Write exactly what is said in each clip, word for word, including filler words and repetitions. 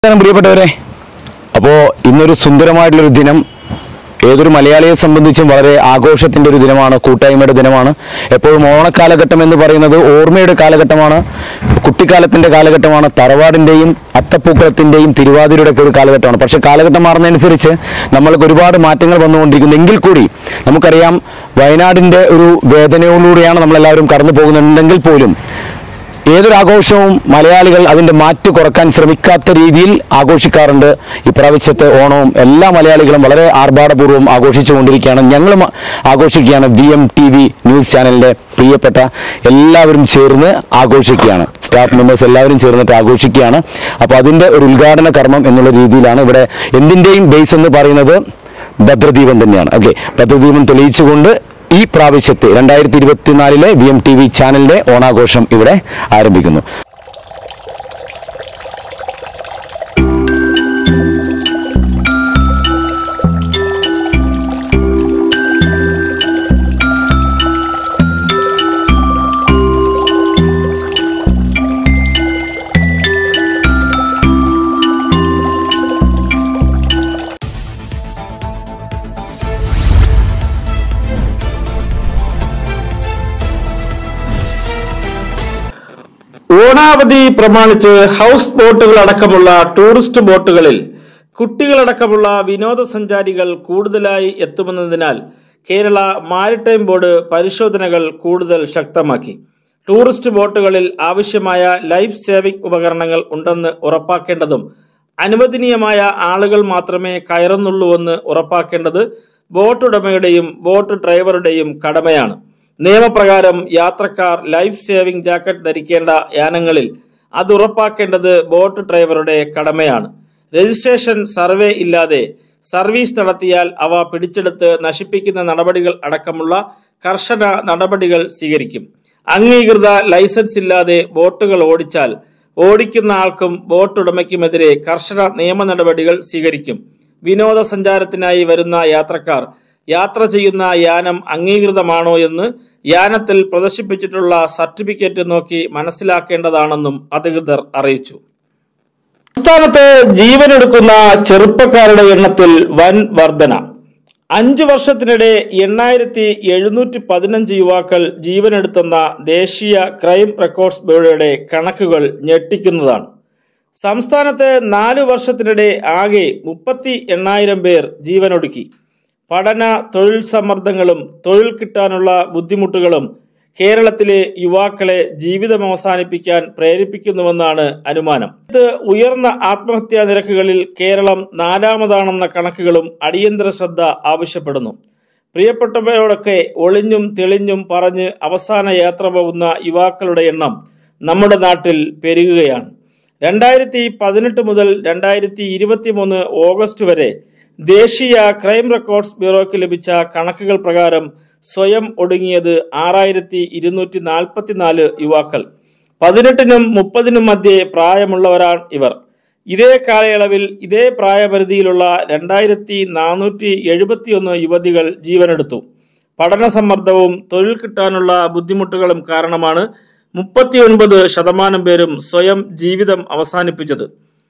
പ്രിയപ്പെട്ടവരെ, അപ്പോൾ ഇന്നൊരു സുന്ദരമായിട്ടുള്ളൊരു ദിനം ഏതൊരു മലയാളിയെ സംബന്ധിച്ചും വളരെ ആഘോഷത്തിൻ്റെ ഒരു ദിനമാണ്, കൂട്ടായ്മയുടെ ദിനമാണ്. എപ്പോഴും ഓണക്കാലഘട്ടം എന്ന് പറയുന്നത് ഓർമ്മയുടെ കാലഘട്ടമാണ്, കുട്ടിക്കാലത്തിൻ്റെ കാലഘട്ടമാണ്, തറവാടിൻ്റെയും അത്തപ്പൂക്കളത്തിൻ്റെയും തിരുവാതിരയുടെ ഒക്കെ ഒരു കാലഘട്ടമാണ്. പക്ഷേ കാലഘട്ടം മാറുന്നതനുസരിച്ച് നമ്മൾക്ക് ഒരുപാട് മാറ്റങ്ങൾ വന്നുകൊണ്ടിരിക്കുന്നു. എങ്കിൽ കൂടി നമുക്കറിയാം, വയനാടിൻ്റെ ഒരു വേദനയോടുകൂടിയാണ് നമ്മളെല്ലാവരും കടന്നു പോകുന്നുണ്ടെങ്കിൽ പോലും ഏതൊരാഘോഷവും മലയാളികൾ അതിൻ്റെ മാറ്റ് കുറക്കാൻ ശ്രമിക്കാത്ത രീതിയിൽ ആഘോഷിക്കാറുണ്ട്. ഇപ്രാവശ്യത്തെ ഓണവും എല്ലാ മലയാളികളും വളരെ ആർഭാടപൂർവ്വം ആഘോഷിച്ചു കൊണ്ടിരിക്കുകയാണ്. ഞങ്ങളും ആഘോഷിക്കുകയാണ്. V M T V news ചാനലിൻ്റെ പ്രിയപ്പെട്ട എല്ലാവരും ചേർന്ന് ആഘോഷിക്കുകയാണ്. സ്റ്റാഫ് മെമ്പേഴ്സ് എല്ലാവരും ചേർന്നിട്ട് ആഘോഷിക്കുകയാണ്. അപ്പോൾ അതിൻ്റെ ഒരു ഉദ്ഘാടന കർമ്മം എന്നുള്ള രീതിയിലാണ് ഇവിടെ എന്തിൻ്റെയും ബേസ് എന്ന് പറയുന്നത് ഭദ്രദീപം തന്നെയാണ്. ഓക്കെ, ഭദ്രദീപം തെളിയിച്ചുകൊണ്ട് ഈ പ്രാവശ്യത്തെ രണ്ടായിരത്തി ഇരുപത്തിനാലിലെ വി എം ടി വി ചാനലിന്റെ ഓണാഘോഷം ഇവിടെ ആരംഭിക്കുന്നു. ഓണാവധി പ്രമാണിച്ച് ഹൗസ് ബോട്ടുകൾ അടക്കമുള്ള ടൂറിസ്റ്റ് ബോട്ടുകളിൽ കുട്ടികളടക്കമുള്ള വിനോദസഞ്ചാരികൾ കൂടുതലായി എത്തുമെന്നതിനാൽ കേരള മാരിടൈം ബോർഡ് പരിശോധനകൾ കൂടുതൽ ശക്തമാക്കി. ടൂറിസ്റ്റ് ബോട്ടുകളിൽ ആവശ്യമായ ലൈഫ് സേവിംഗ് ഉപകരണങ്ങൾ ഉണ്ടെന്ന് ഉറപ്പാക്കേണ്ടതും അനുവദനീയമായ ആളുകൾ മാത്രമേ കയറുന്നുള്ളൂവെന്ന് ഉറപ്പാക്കേണ്ടത് ബോട്ടുടമയുടെയും ബോട്ട് ഡ്രൈവറുടെയും കടമയാണ്. നിയമപ്രകാരം യാത്രക്കാർ ലൈഫ് സേവിംഗ് ജാക്കറ്റ് ധരിക്കേണ്ട യാനങ്ങളിൽ അത് ഉറപ്പാക്കേണ്ടത് ബോട്ട് ഡ്രൈവറുടെ കടമയാണ്. രജിസ്ട്രേഷൻ സർവേ ഇല്ലാതെ സർവീസ് നടത്തിയാൽ അവ പിടിച്ചെടുത്ത് നശിപ്പിക്കുന്ന നടപടികൾ അടക്കമുള്ള കർശന നടപടികൾ സ്വീകരിക്കും. അംഗീകൃത ലൈസൻസ് ഇല്ലാതെ ബോട്ടുകൾ ഓടിച്ചാൽ ഓടിക്കുന്ന ആൾക്കും ബോട്ടുടമയ്ക്കുമെതിരെ കർശന നിയമ നടപടികൾ സ്വീകരിക്കും. വിനോദസഞ്ചാരത്തിനായി വരുന്ന യാത്രക്കാർ യാത്ര ചെയ്യുന്ന യാനം അംഗീകൃതമാണോ എന്ന് യാനത്തിൽ പ്രദർശിപ്പിച്ചിട്ടുള്ള സർട്ടിഫിക്കറ്റ് നോക്കി മനസ്സിലാക്കേണ്ടതാണെന്നും അധികൃതർ അറിയിച്ചു. സംസ്ഥാനത്ത് ജീവനെടുക്കുന്ന ചെറുപ്പക്കാരുടെ എണ്ണത്തിൽ വൻ വർധന. അഞ്ചു വർഷത്തിനിടെ എണ്ണായിരത്തി എഴുന്നൂറ്റി പതിനഞ്ച് യുവാക്കൾ ജീവനെടുത്തെന്ന ദേശീയ ക്രൈം റെക്കോർഡ്സ് ബ്യൂറോയുടെ കണക്കുകൾ ഞെട്ടിക്കുന്നതാണ്. സംസ്ഥാനത്ത് നാലു വർഷത്തിനിടെ ആകെ മുപ്പത്തി എണ്ണായിരം പേർ ജീവനൊടുക്കി. പഠന തൊഴിൽ സമ്മർദ്ദങ്ങളും തൊഴിൽ കിട്ടാനുള്ള ബുദ്ധിമുട്ടുകളും കേരളത്തിലെ യുവാക്കളെ ജീവിതം അവസാനിപ്പിക്കാൻ പ്രേരിപ്പിക്കുന്നുവെന്നാണ് അനുമാനം. ഇത് ഉയർന്ന ആത്മഹത്യാ നിരക്കുകളിൽ കേരളം നാലാമതാണെന്ന കണക്കുകളും അടിയന്തര ശ്രദ്ധ ആവശ്യപ്പെടുന്നു. പ്രിയപ്പെട്ടവരോടൊക്കെ ഒളിഞ്ഞും തെളിഞ്ഞും പറഞ്ഞ് അവസാന യാത്ര പോകുന്ന യുവാക്കളുടെ എണ്ണം നമ്മുടെ നാട്ടിൽ പെരുകുകയാണ്. രണ്ടായിരത്തി പതിനെട്ട് മുതൽ രണ്ടായിരത്തി ഇരുപത്തി മൂന്ന് ഓഗസ്റ്റ് വരെ ദേശീയ ക്രൈം റെക്കോർഡ്സ് ബ്യൂറോയ്ക്ക് ലഭിച്ച കണക്കുകൾ പ്രകാരം സ്വയം ഒടുങ്ങിയത് ആറായിരത്തി ഇരുന്നൂറ്റി നാൽപ്പത്തിനാല് യുവാക്കൾ. പതിനെട്ടിനും മുപ്പതിനും മധ്യേ പ്രായമുള്ളവരാണ് ഇവർ. ഇതേ കാലയളവിൽ ഇതേ പ്രായപരിധിയിലുള്ള രണ്ടായിരത്തി നാനൂറ്റി എഴുപത്തിയൊന്ന് യുവതികൾ ജീവനെടുത്തു. പഠന സമ്മർദ്ദവും തൊഴിൽ കിട്ടാനുള്ള ബുദ്ധിമുട്ടുകളും കാരണമാണ് മുപ്പത്തിയൊൻപത് ശതമാനം പേരും സ്വയം ജീവിതം അവസാനിപ്പിച്ചത്.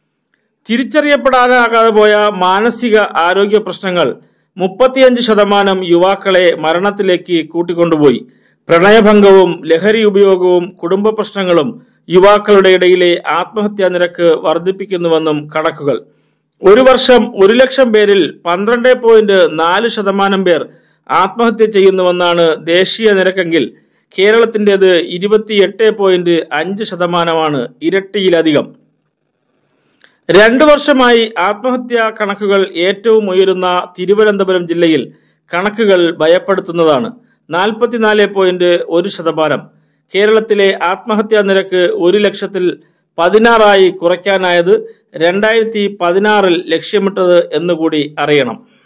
തിരിച്ചറിയപ്പെടാനാകാതെ പോയ മാനസിക ആരോഗ്യ പ്രശ്നങ്ങൾ മുപ്പത്തിയഞ്ച് ശതമാനം യുവാക്കളെ മരണത്തിലേക്ക് കൂട്ടിക്കൊണ്ടുപോയി. പ്രണയഭംഗവും ലഹരി ഉപയോഗവും കുടുംബ പ്രശ്നങ്ങളും യുവാക്കളുടെ ഇടയിലെ ആത്മഹത്യാ നിരക്ക് വർദ്ധിപ്പിക്കുന്നുവെന്നും കണക്കുകൾ. ഒരു വർഷം ഒരു ലക്ഷം പേരിൽ പന്ത്രണ്ട് പോയിന്റ് നാല് ശതമാനം പേർ ആത്മഹത്യ ചെയ്യുന്നുവെന്നാണ് ദേശീയ നിരക്കെങ്കിൽ കേരളത്തിൻ്റെത് ഇരുപത്തിയെട്ട് പോയിന്റ് അഞ്ച് ശതമാനമാണ്, ഇരട്ടിയിലധികം. രണ്ടു വർഷമായി ആത്മഹത്യാ കണക്കുകൾ ഏറ്റവും ഉയരുന്ന തിരുവനന്തപുരം ജില്ലയിൽ കണക്കുകൾ ഭയപ്പെടുത്തുന്നതാണ്. നാൽപ്പത്തിനാല് പോയിന്റ് ഒരു ശതമാനം. കേരളത്തിലെ ആത്മഹത്യാ നിരക്ക് ഒരു ലക്ഷത്തിൽ പതിനാറായി കുറയ്ക്കാനായത് രണ്ടായിരത്തി പതിനാറിൽ ലക്ഷ്യമിട്ടത് എന്നുകൂടി അറിയണം.